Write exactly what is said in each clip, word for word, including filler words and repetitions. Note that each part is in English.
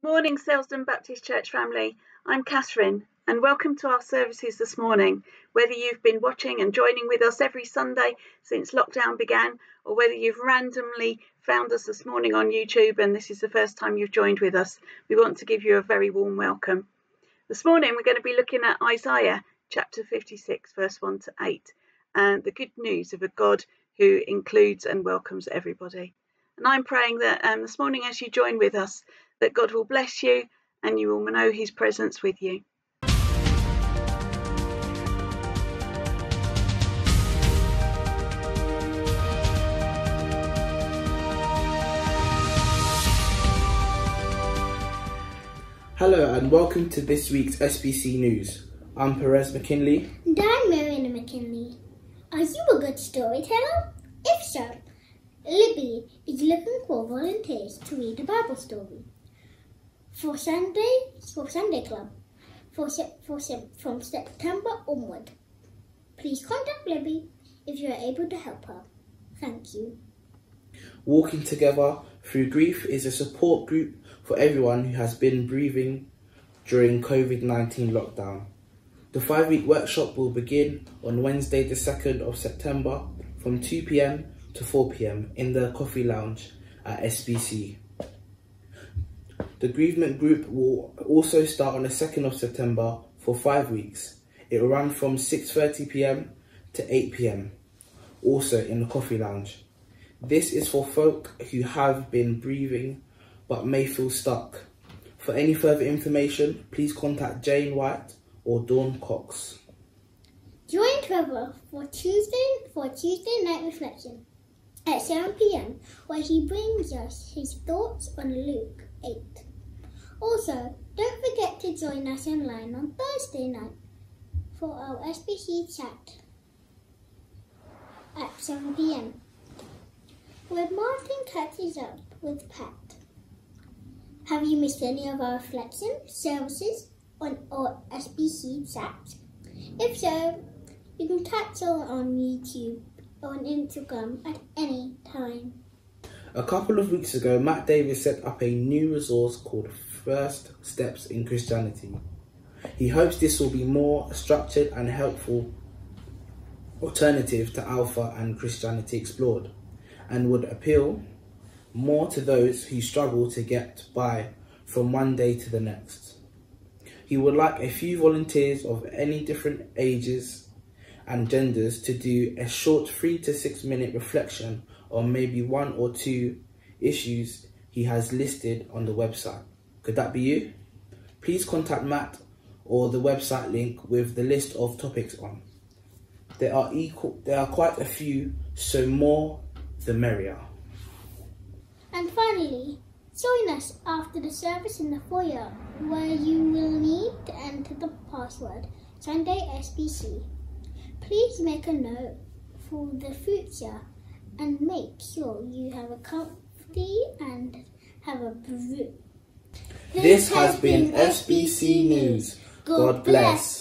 Morning, Selsdon Baptist Church family. I'm Kathryn, and welcome to our services this morning. Whether you've been watching and joining with us every Sunday since lockdown began, or whether you've randomly found us this morning on YouTube and this is the first time you've joined with us, we want to give you a very warm welcome. This morning we're going to be looking at Isaiah chapter fifty-six, verse one to eight, and the good news of a God who includes and welcomes everybody. And I'm praying that um, this morning as you join with us, that God will bless you and you will know his presence with you. Hello and welcome to this week's S B C News. I'm Perez McKinley. And I'm Marina McKinley. Are you a good storyteller? If so, Libby is looking for volunteers to read a Bible story for Sunday for Sunday Club for, for from September onward. Please contact Libby if you are able to help her. Thank you. Walking Together Through Grief is a support group for everyone who has been bereaving during COVID nineteen lockdown. The five-week workshop will begin on Wednesday the second of September from two p m to four p m in the Coffee Lounge at S B C. The bereavement group will also start on the second of September for five weeks. It will run from six thirty p m to eight p m, also in the Coffee Lounge. This is for folk who have been bereaving but may feel stuck. For any further information, please contact Jane White or Dawn Cox. Join Trevor for Tuesday for Tuesday night reflection at seven p m where he brings us his thoughts on Luke eight. Also, don't forget to join us online on Thursday night for our S B C chat at seven p m where Martin catches up with Pat. Have you missed any of our reflection services on our S B C chat? If so, you can catch us on YouTube or on Instagram at any time. A couple of weeks ago, Matt Davis set up a new resource called First Steps in Christianity. He hopes this will be more structured and helpful alternative to Alpha and Christianity Explored, and would appeal more to those who struggle to get by from one day to the next. He would like a few volunteers of any different ages and genders to do a short three to six minute reflection on maybe one or two issues he has listed on the website. Could that be you? Please contact Matt or the website link with the list of topics on. There are equal, there are quite a few, so more the merrier. And finally, join us after the service in the foyer, where you will need to enter the password Sunday S B C. Please make a note for the future and make sure you have a comfy and have a brew. This, this has been S B C News. God bless.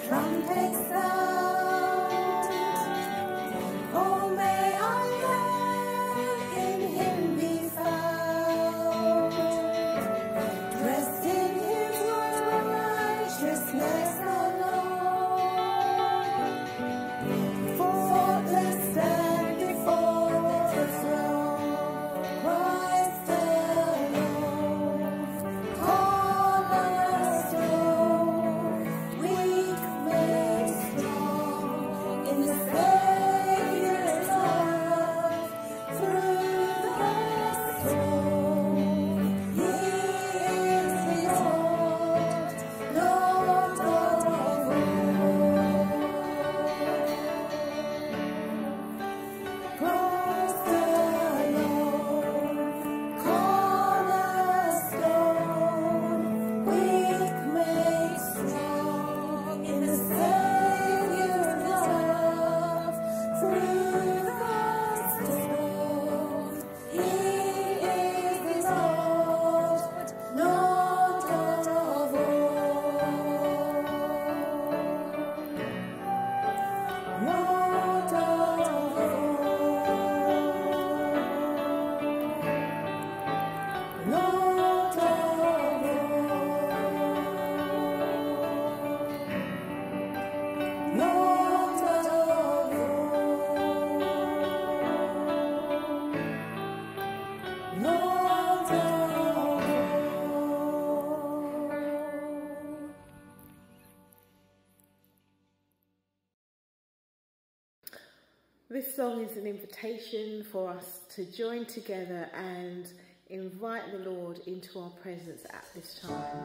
This song is an invitation for us to join together and invite the Lord into our presence at this time.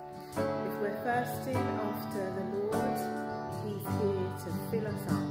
If we're thirsting after the Lord, He's here to fill us up.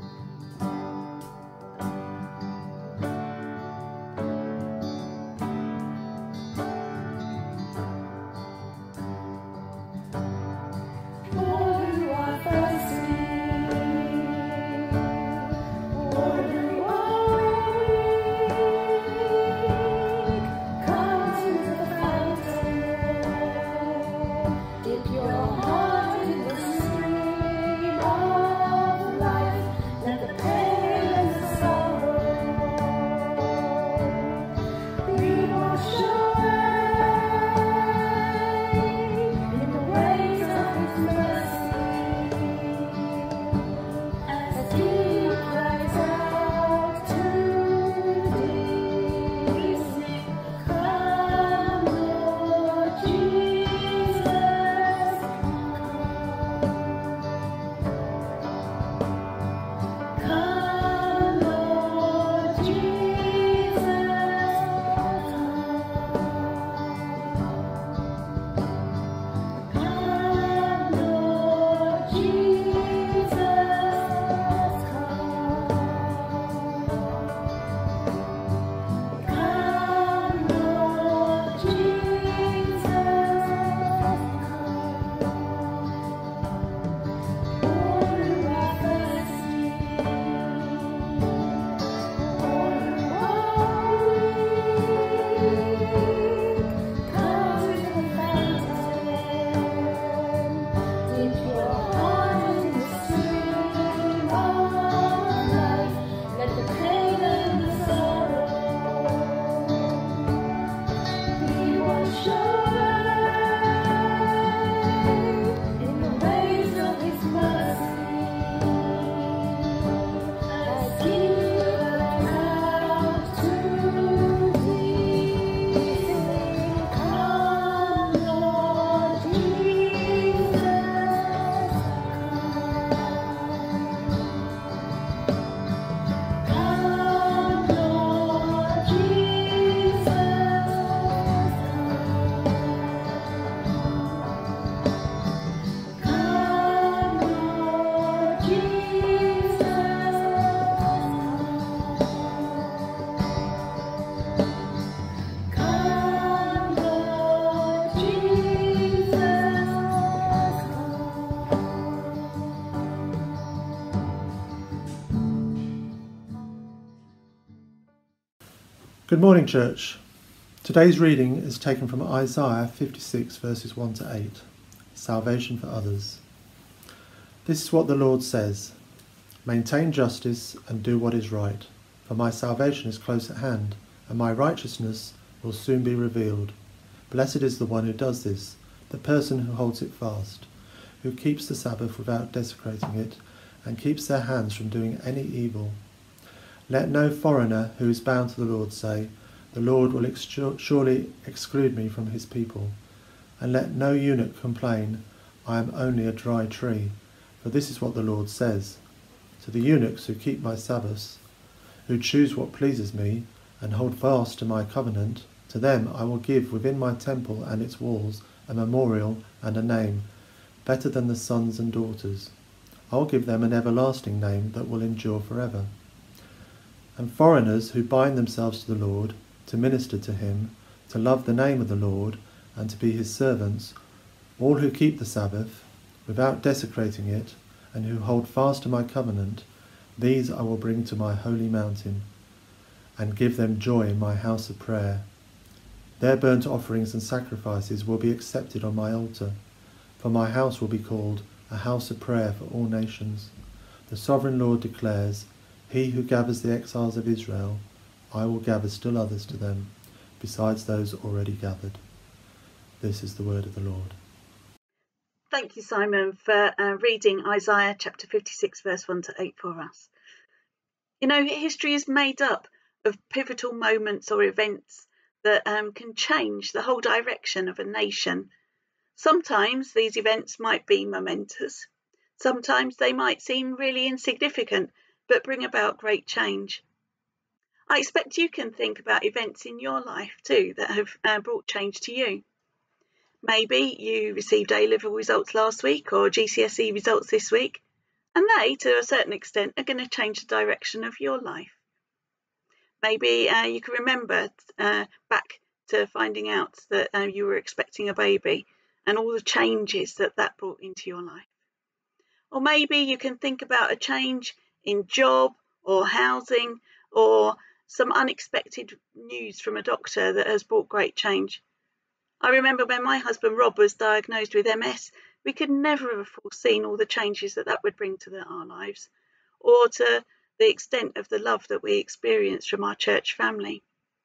Good morning, church. Today's reading is taken from Isaiah fifty-six, verses one to eight, Salvation for Others. This is what the Lord says: maintain justice and do what is right, for my salvation is close at hand, and my righteousness will soon be revealed. Blessed is the one who does this, the person who holds it fast, who keeps the Sabbath without desecrating it, and keeps their hands from doing any evil. Let no foreigner who is bound to the Lord say, the Lord will ex- surely exclude me from his people. And let no eunuch complain, I am only a dry tree. For this is what the Lord says: to the eunuchs who keep my Sabbaths, who choose what pleases me, and hold fast to my covenant, to them I will give within my temple and its walls a memorial and a name, better than the sons and daughters. I will give them an everlasting name that will endure forever. And foreigners who bind themselves to the Lord, to minister to him, to love the name of the Lord, and to be his servants, all who keep the Sabbath, without desecrating it, and who hold fast to my covenant, these I will bring to my holy mountain, and give them joy in my house of prayer. Their burnt offerings and sacrifices will be accepted on my altar, for my house will be called a house of prayer for all nations. The sovereign Lord declares, he who gathers the exiles of Israel, I will gather still others to them, besides those already gathered. This is the word of the Lord. Thank you, Simon, for uh, reading Isaiah chapter fifty-six, verse one to eight for us. You know, history is made up of pivotal moments or events that um, can change the whole direction of a nation. Sometimes these events might be momentous. Sometimes they might seem really insignificant, but bring about great change. I expect you can think about events in your life too that have uh, brought change to you. Maybe you received A-level results last week or G C S E results this week, and they, to a certain extent, are going to change the direction of your life. Maybe uh, you can remember uh, back to finding out that uh, you were expecting a baby and all the changes that that brought into your life. Or maybe you can think about a change in job or housing, or some unexpected news from a doctor that has brought great change. I remember when my husband Rob was diagnosed with M S, we could never have foreseen all the changes that that would bring to the, our lives, or to the extent of the love that we experienced from our church family.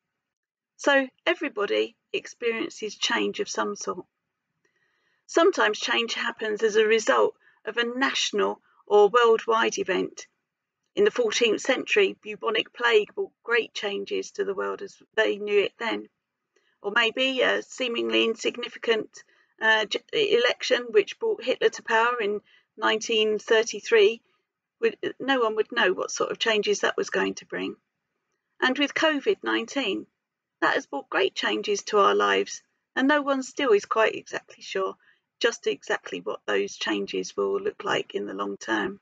So everybody experiences change of some sort. Sometimes change happens as a result of a national or worldwide event. In the fourteenth century, bubonic plague brought great changes to the world as they knew it then. Or maybe a seemingly insignificant uh, election which brought Hitler to power in nineteen thirty-three, would, no one would know what sort of changes that was going to bring. And with COVID nineteen, that has brought great changes to our lives, and no one still is quite exactly sure just exactly what those changes will look like in the long term.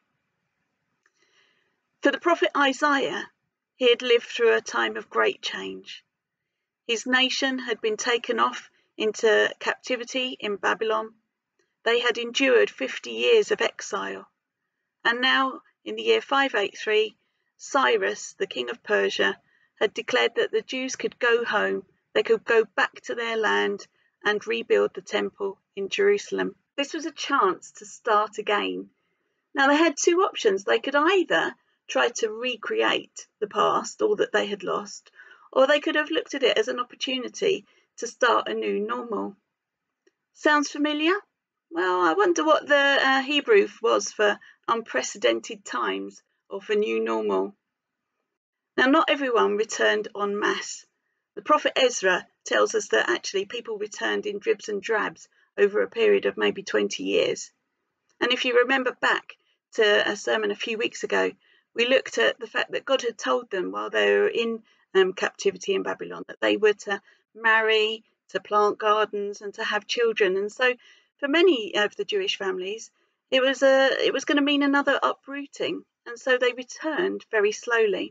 For the prophet Isaiah, he had lived through a time of great change. His nation had been taken off into captivity in Babylon. They had endured fifty years of exile. And now, in the year five eighty-three, Cyrus, the king of Persia, had declared that the Jews could go home, they could go back to their land and rebuild the temple in Jerusalem. This was a chance to start again. Now, they had two options. They could either try to recreate the past, all that they had lost, or they could have looked at it as an opportunity to start a new normal. Sounds familiar? Well, I wonder what the uh, Hebrew was for unprecedented times or for new normal. Now, not everyone returned en masse. The prophet Ezra tells us that actually people returned in dribs and drabs over a period of maybe twenty years. And if you remember back to a sermon a few weeks ago, we looked at the fact that God had told them while they were in um, captivity in Babylon that they were to marry, to plant gardens and to have children. And so for many of the Jewish families, it was, a, it was going to mean another uprooting. And so they returned very slowly.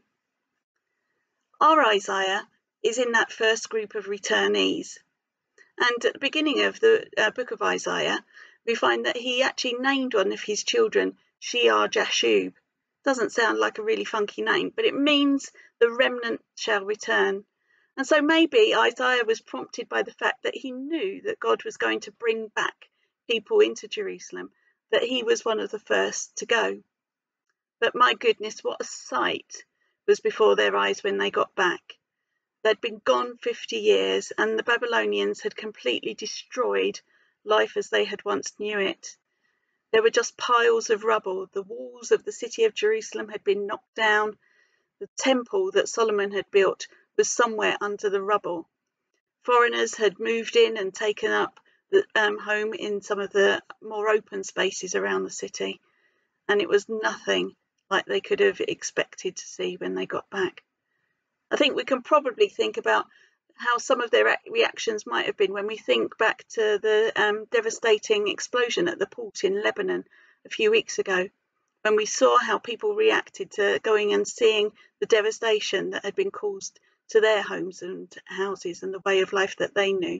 Our Isaiah is in that first group of returnees. And at the beginning of the uh, book of Isaiah, we find that he actually named one of his children Shear Jashub. Doesn't sound like a really funky name, but it means the remnant shall return. And so maybe Isaiah was prompted by the fact that he knew that God was going to bring back people into Jerusalem that he was one of the first to go. But my goodness, what a sight was before their eyes when they got back. They'd been gone fifty years, and the Babylonians had completely destroyed life as they had once knew it. There were just piles of rubble. The walls of the city of Jerusalem had been knocked down. The temple that Solomon had built was somewhere under the rubble. Foreigners had moved in and taken up the um, home in some of the more open spaces around the city, and it was nothing like they could have expected to see when they got back. I think we can probably think about how some of their reactions might have been when we think back to the um, devastating explosion at the port in Lebanon a few weeks ago, when we saw how people reacted to going and seeing the devastation that had been caused to their homes and houses and the way of life that they knew.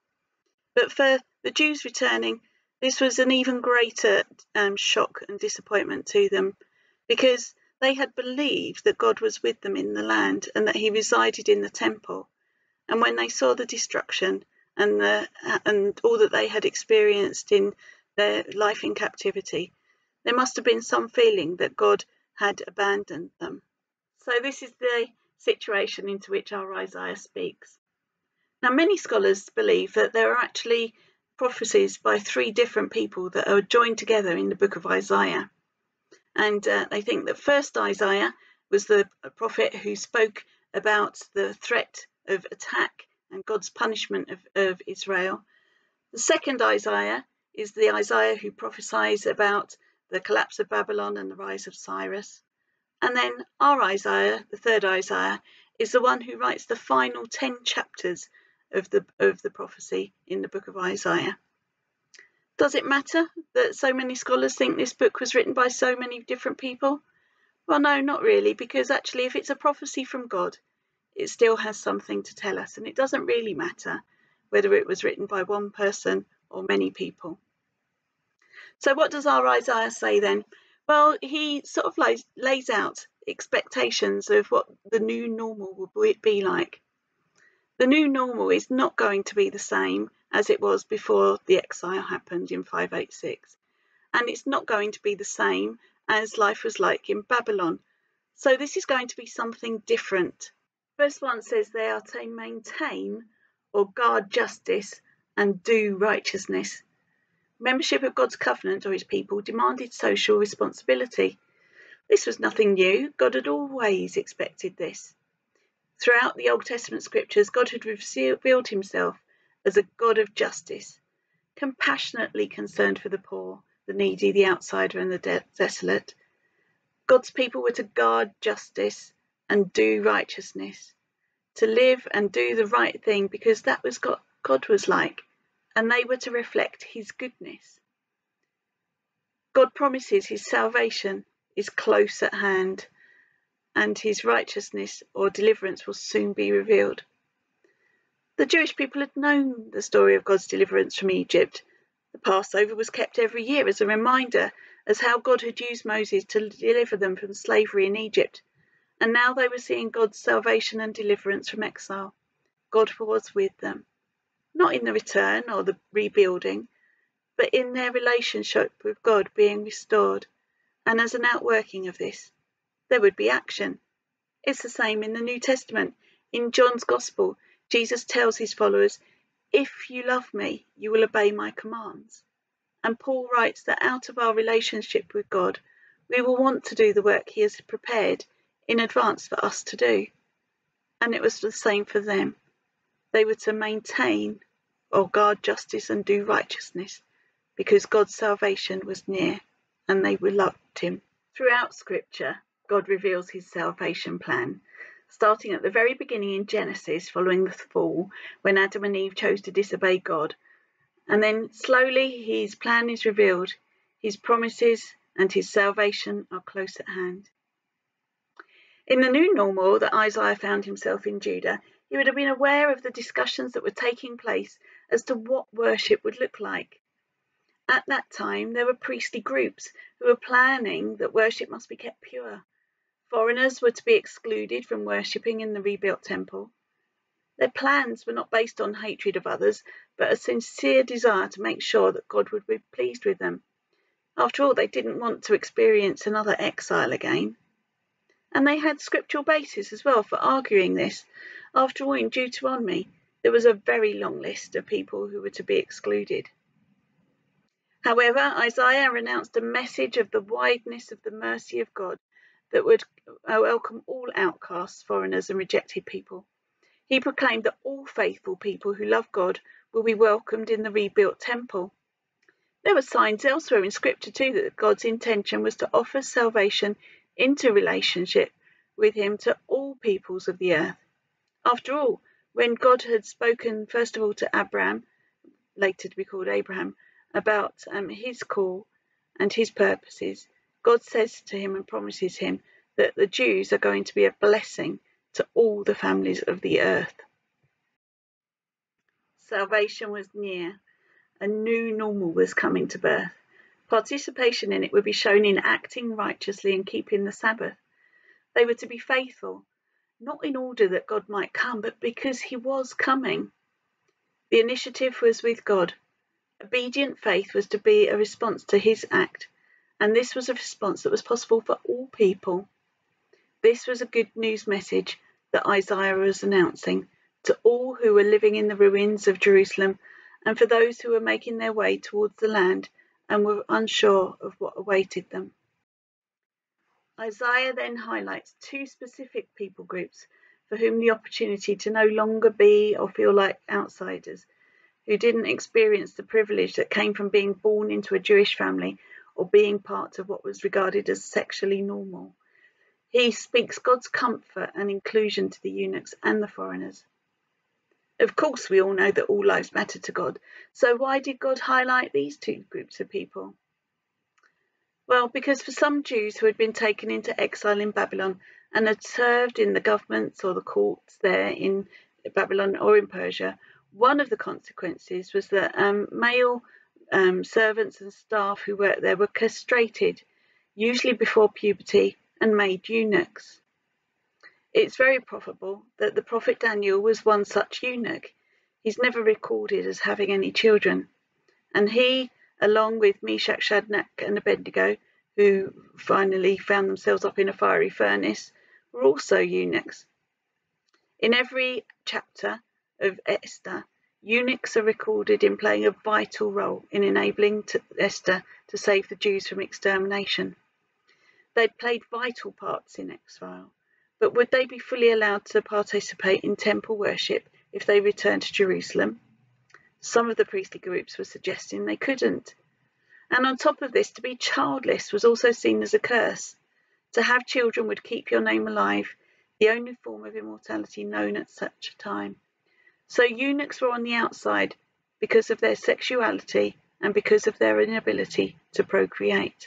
But for the Jews returning, this was an even greater um, shock and disappointment to them, because they had believed that God was with them in the land and that he resided in the temple. And when they saw the destruction and the and all that they had experienced in their life in captivity, there must have been some feeling that God had abandoned them. So this is the situation into which our Isaiah speaks. Now, many scholars believe that there are actually prophecies by three different people that are joined together in the book of Isaiah. And uh, they think that first Isaiah was the prophet who spoke about the threat of attack and God's punishment of, of Israel. The second Isaiah is the Isaiah who prophesies about the collapse of Babylon and the rise of Cyrus. And then our Isaiah, the third Isaiah, is the one who writes the final ten chapters of the of the prophecy in the book of Isaiah. Does it matter that so many scholars think this book was written by so many different people? Well, no, not really, because actually if it's a prophecy from God, it still has something to tell us, and it doesn't really matter whether it was written by one person or many people. So what does our Isaiah say then? Well, he sort of lays, lays out expectations of what the new normal will be like. The new normal is not going to be the same as it was before the exile happened in five eighty-six. And it's not going to be the same as life was like in Babylon. So this is going to be something different. Verse one says they are to maintain or guard justice and do righteousness. Membership of God's covenant or his people demanded social responsibility. This was nothing new. God had always expected this. Throughout the Old Testament scriptures, God had revealed himself as a God of justice, compassionately concerned for the poor, the needy, the outsider, and the de- desolate. God's people were to guard justice and do righteousness, to live and do the right thing, because that was what God was like, and they were to reflect his goodness. God promises his salvation is close at hand, and his righteousness or deliverance will soon be revealed. The Jewish people had known the story of God's deliverance from Egypt. The Passover was kept every year as a reminder as how God had used Moses to deliver them from slavery in Egypt. And now they were seeing God's salvation and deliverance from exile. God was with them, not in the return or the rebuilding, but in their relationship with God being restored. And as an outworking of this, there would be action. It's the same in the New Testament. In John's Gospel, Jesus tells his followers, "If you love me, you will obey my commands." And Paul writes that out of our relationship with God, we will want to do the work he has prepared in advance for us to do. And it was the same for them. They were to maintain or guard justice and do righteousness, because God's salvation was near and they loved him. Throughout Scripture, God reveals his salvation plan, starting at the very beginning in Genesis, following the fall, when Adam and Eve chose to disobey God. And then slowly his plan is revealed. His promises and his salvation are close at hand. In the new normal that Isaiah found himself in Judah, he would have been aware of the discussions that were taking place as to what worship would look like. At that time, there were priestly groups who were planning that worship must be kept pure. Foreigners were to be excluded from worshipping in the rebuilt temple. Their plans were not based on hatred of others, but a sincere desire to make sure that God would be pleased with them. After all, they didn't want to experience another exile again. And they had scriptural basis as well for arguing this. After all, in Deuteronomy, there was a very long list of people who were to be excluded. However, Isaiah announced a message of the wideness of the mercy of God that would welcome all outcasts, foreigners and rejected people. He proclaimed that all faithful people who love God will be welcomed in the rebuilt temple. There were signs elsewhere in Scripture too that God's intention was to offer salvation into relationship with him to all peoples of the earth. After all, when God had spoken first of all to Abraham, later to be called Abraham, about um, his call and his purposes, God says to him and promises him that the Jews are going to be a blessing to all the families of the earth. Salvation was near. A new normal was coming to birth. Participation in it would be shown in acting righteously and keeping the Sabbath. They were to be faithful, not in order that God might come, but because he was coming. The initiative was with God. Obedient faith was to be a response to his act, and this was a response that was possible for all people. This was a good news message that Isaiah was announcing to all who were living in the ruins of Jerusalem and for those who were making their way towards the land and were unsure of what awaited them. Isaiah then highlights two specific people groups for whom the opportunity to no longer be or feel like outsiders, who didn't experience the privilege that came from being born into a Jewish family or being part of what was regarded as sexually normal. He speaks God's comfort and inclusion to the eunuchs and the foreigners. Of course, we all know that all lives matter to God. So why did God highlight these two groups of people? Well, because for some Jews who had been taken into exile in Babylon and had served in the governments or the courts there in Babylon or in Persia, one of the consequences was that um, male um, servants and staff who worked there were castrated, usually before puberty, and made eunuchs. It's very probable that the prophet Daniel was one such eunuch. He's never recorded as having any children. And he, along with Meshach, Shadrach and Abednego, who finally found themselves up in a fiery furnace, were also eunuchs. In every chapter of Esther, eunuchs are recorded in playing a vital role in enabling to Esther to save the Jews from extermination. They'd played vital parts in exile, but would they be fully allowed to participate in temple worship if they returned to Jerusalem? Some of the priestly groups were suggesting they couldn't. And on top of this, to be childless was also seen as a curse. To have children would keep your name alive, the only form of immortality known at such a time. So eunuchs were on the outside because of their sexuality and because of their inability to procreate.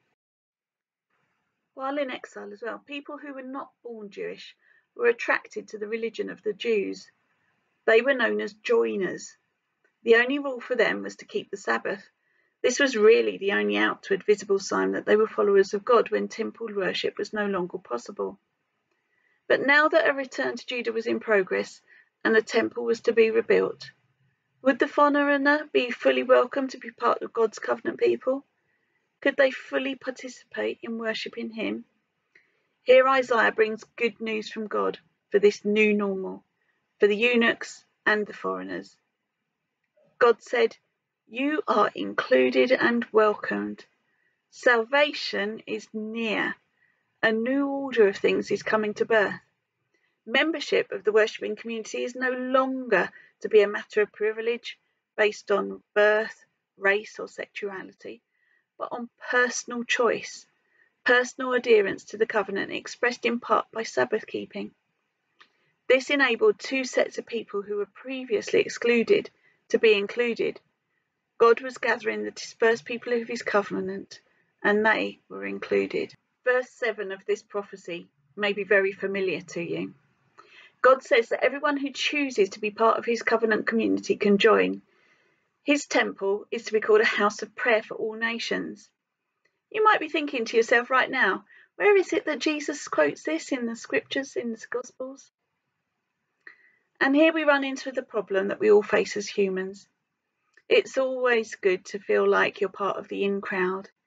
While in exile as well, people who were not born Jewish were attracted to the religion of the Jews. They were known as joiners. The only rule for them was to keep the Sabbath. This was really the only outward visible sign that they were followers of God when temple worship was no longer possible. But now that a return to Judah was in progress and the temple was to be rebuilt, would the foreigner be fully welcome to be part of God's covenant people? Could they fully participate in worshipping him? Here Isaiah brings good news from God for this new normal, for the eunuchs and the foreigners. God said, "You are included and welcomed. Salvation is near. A new order of things is coming to birth. Membership of the worshipping community is no longer to be a matter of privilege based on birth, race or sexuality, but on personal choice, personal adherence to the covenant expressed in part by Sabbath keeping. This enabled two sets of people who were previously excluded to be included. God was gathering the dispersed people of his covenant, and they were included." Verse seven of this prophecy may be very familiar to you. God says that everyone who chooses to be part of his covenant community can join. His temple is to be called a house of prayer for all nations. You might be thinking to yourself right now, where is it that Jesus quotes this in the scriptures, in the Gospels? And here we run into the problem that we all face as humans. It's always good to feel like you're part of the in crowd.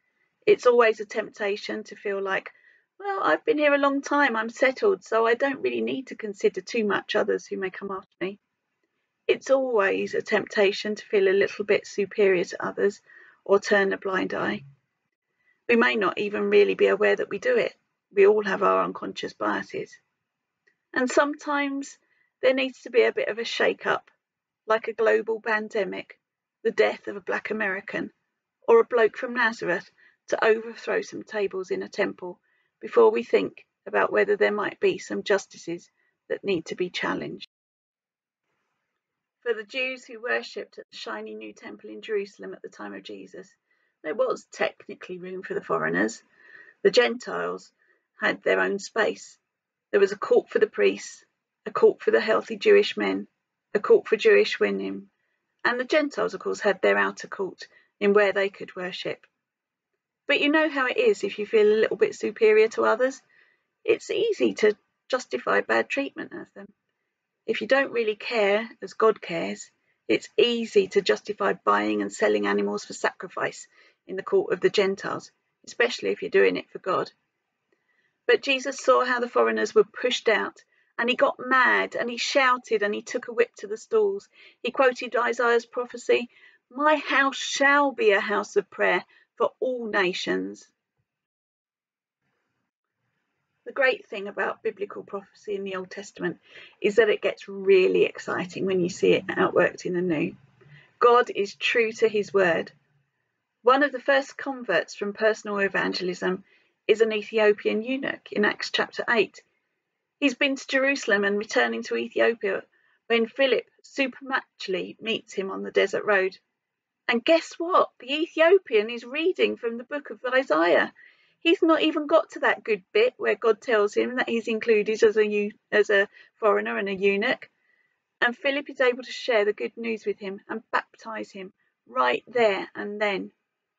It's always a temptation to feel like, well, I've been here a long time, I'm settled, so I don't really need to consider too much others who may come after me. It's always a temptation to feel a little bit superior to others or turn a blind eye. We may not even really be aware that we do it. We all have our unconscious biases. And sometimes there needs to be a bit of a shake-up, like a global pandemic, the death of a black American, or a bloke from Nazareth, to overthrow some tables in a temple before we think about whether there might be some justices that need to be challenged. For the Jews who worshipped at the shiny new temple in Jerusalem at the time of Jesus, there was technically room for the foreigners. The Gentiles had their own space. There was a court for the priests, a court for the healthy Jewish men, a court for Jewish women, and the Gentiles, of course, had their outer court in where they could worship. But you know how it is if you feel a little bit superior to others. It's easy to justify bad treatment of them. If you don't really care as God cares, it's easy to justify buying and selling animals for sacrifice in the court of the Gentiles, especially if you're doing it for God. But Jesus saw how the foreigners were pushed out, and he got mad, and he shouted, and he took a whip to the stalls. He quoted Isaiah's prophecy, "My house shall be a house of prayer for all nations." The great thing about biblical prophecy in the Old Testament is that it gets really exciting when you see it outworked in the New. God is true to his word. One of the first converts from personal evangelism is an Ethiopian eunuch in Acts chapter eight. He's been to Jerusalem and returning to Ethiopia when Philip supernaturally meets him on the desert road. And guess what? The Ethiopian is reading from the book of Isaiah. He's not even got to that good bit where God tells him that he's included as a, as a foreigner and a eunuch. And Philip is able to share the good news with him and baptize him right there and then.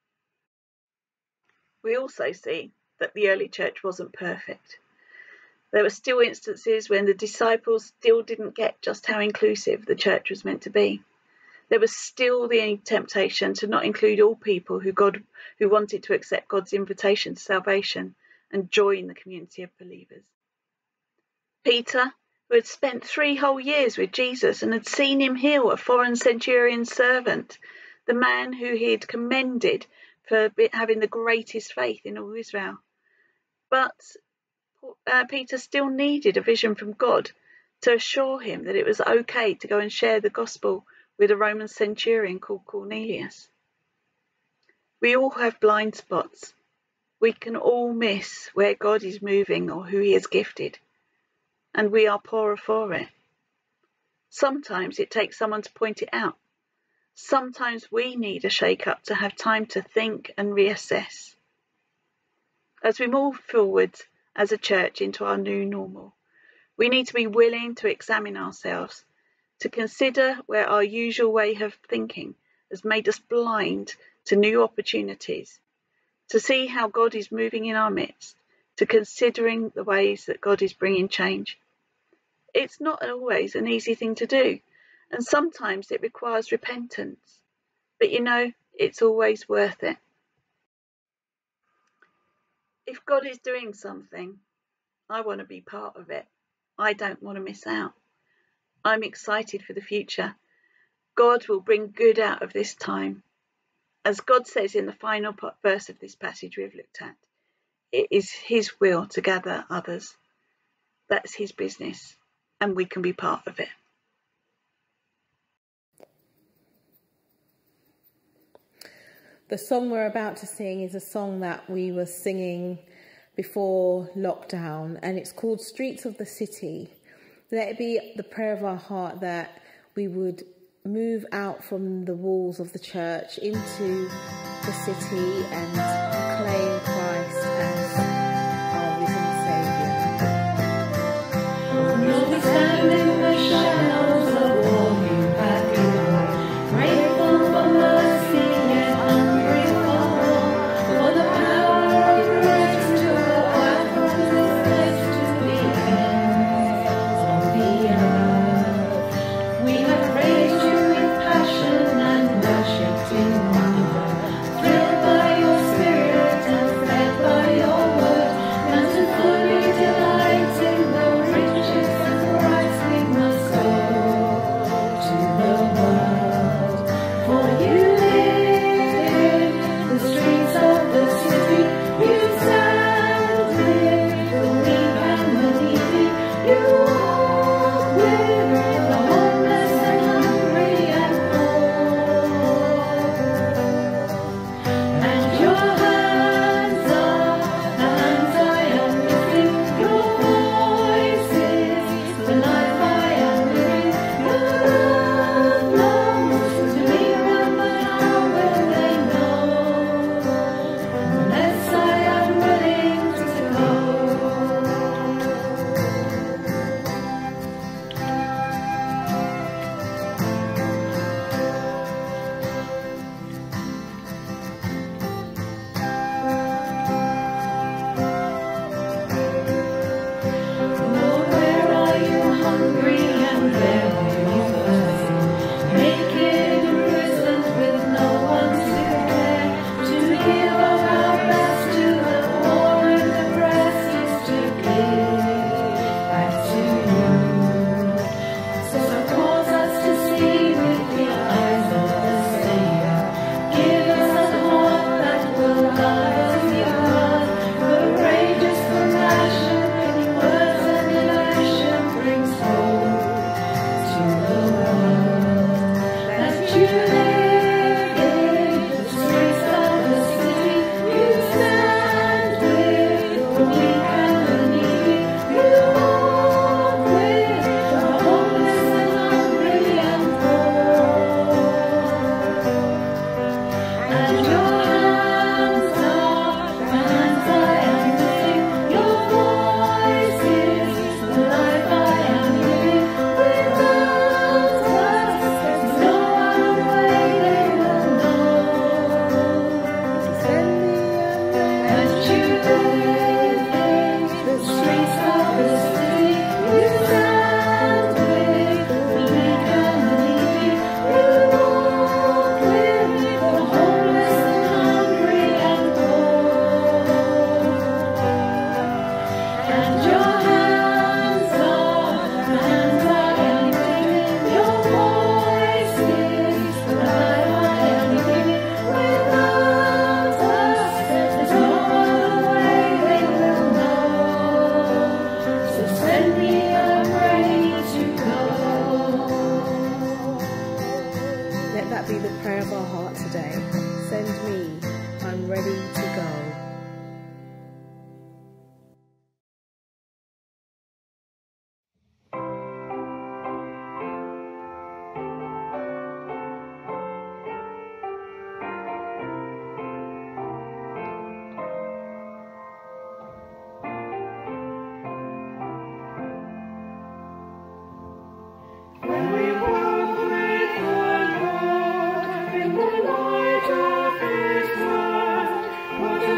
We also see that the early church wasn't perfect. There were still instances when the disciples still didn't get just how inclusive the church was meant to be. There was still the temptation to not include all people who God who wanted to accept God's invitation to salvation and join the community of believers. Peter, who had spent three whole years with Jesus and had seen him heal a foreign centurion's servant, the man who he had commended for having the greatest faith in all Israel. But uh, Peter still needed a vision from God to assure him that it was okay to go and share the gospel with a Roman centurion called Cornelius. We all have blind spots. We can all miss where God is moving or who he has gifted, and we are poorer for it. Sometimes it takes someone to point it out. Sometimes we need a shake-up to have time to think and reassess. As we move forward as a church into our new normal, we need to be willing to examine ourselves, to consider where our usual way of thinking has made us blind to new opportunities, to see how God is moving in our midst, to considering the ways that God is bringing change. It's not always an easy thing to do, and sometimes it requires repentance, but you know, it's always worth it. If God is doing something, I want to be part of it. I don't want to miss out. I'm excited for the future. God will bring good out of this time. As God says in the final verse of this passage we've looked at, it is his will to gather others. That's his business, and we can be part of it. The song we're about to sing is a song that we were singing before lockdown, and it's called Streets of the City. Let it be the prayer of our heart that we would move out from the walls of the church into the city and proclaim Christ as our risen Saviour. We'll be standing in the shadows of all you have given, grateful for mercy and hungry for more, for the power of grace to go out from this place to the ends of the earth. We have praised you with passion and worshipped in wonder, thrilled by your spirit and What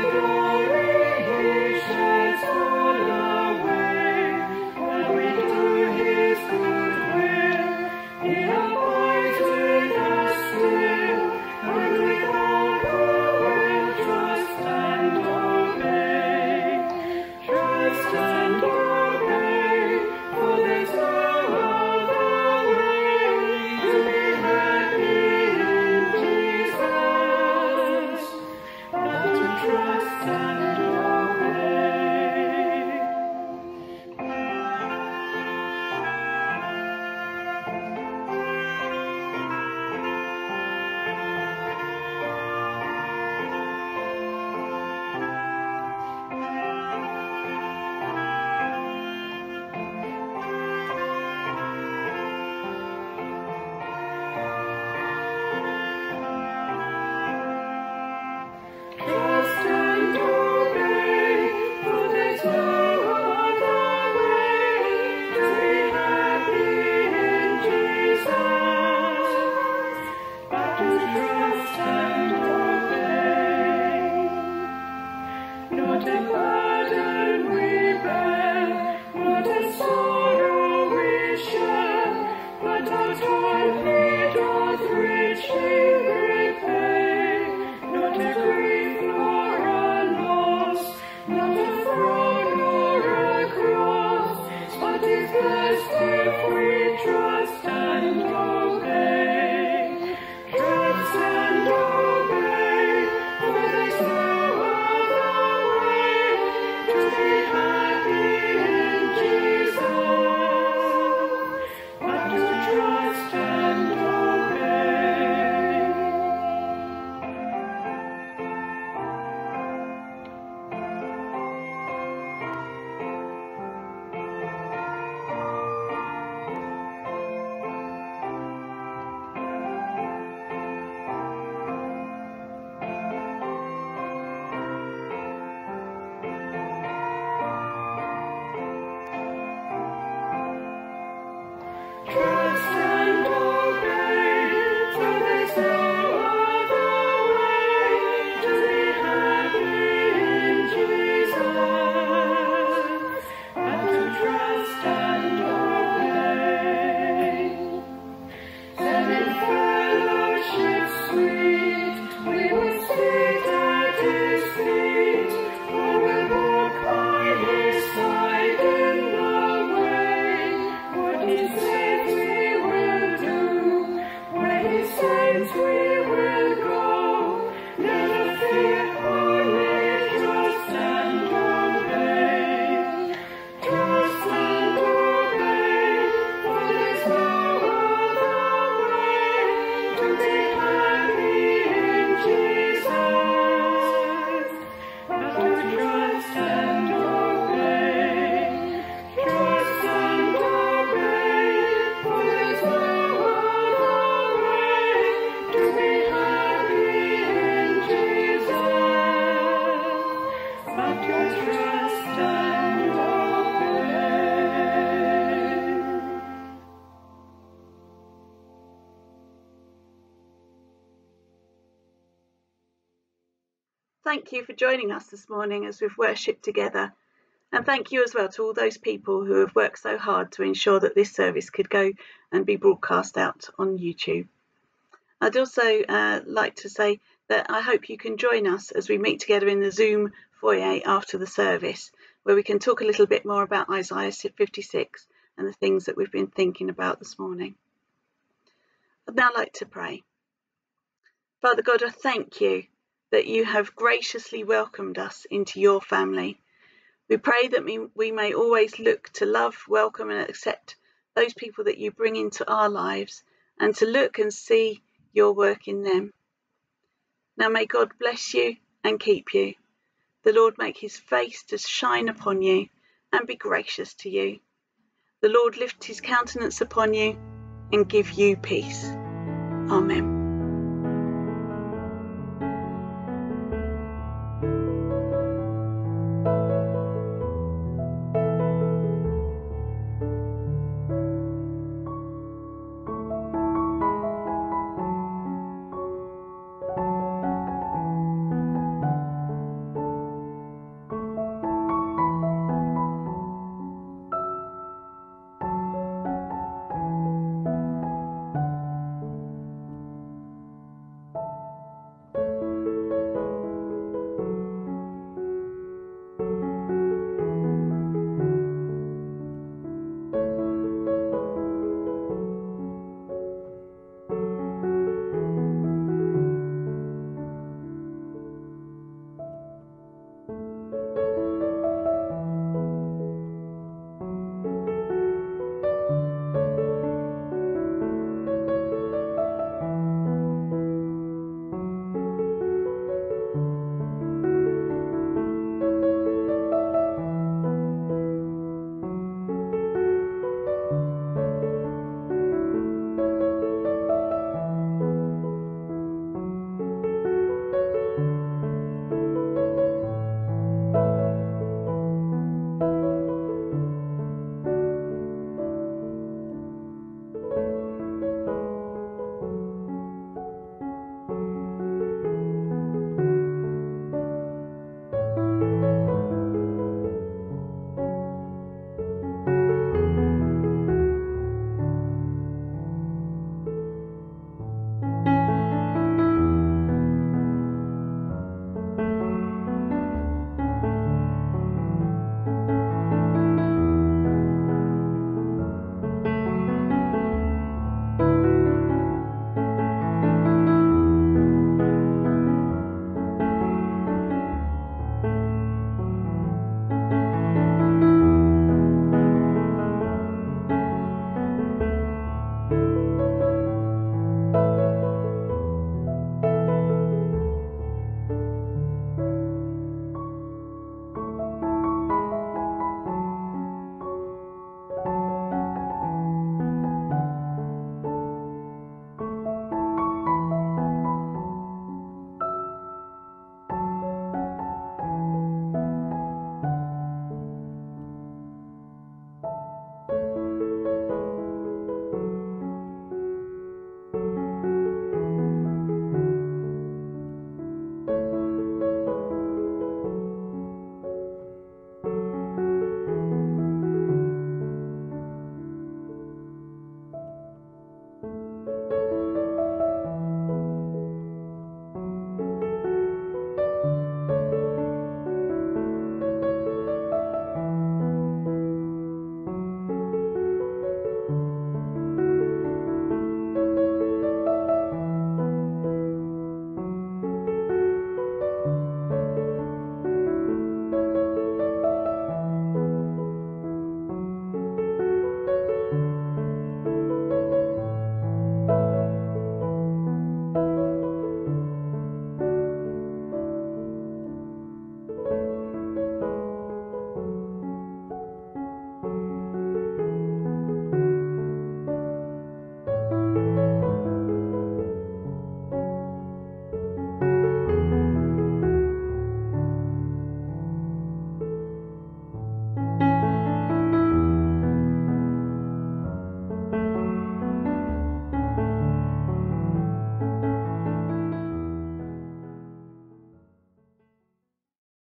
Thank you for joining us this morning as we've worshipped together. And thank you as well to all those people who have worked so hard to ensure that this service could go and be broadcast out on YouTube. I'd also uh, like to say that I hope you can join us as we meet together in the Zoom foyer after the service, where we can talk a little bit more about Isaiah fifty-six and the things that we've been thinking about this morning. I'd now like to pray. Father God, I thank you that you have graciously welcomed us into your family. We pray that we, we may always look to love, welcome and accept those people that you bring into our lives, and to look and see your work in them. Now may God bless you and keep you. The Lord make his face to shine upon you and be gracious to you. The Lord lift his countenance upon you and give you peace. Amen.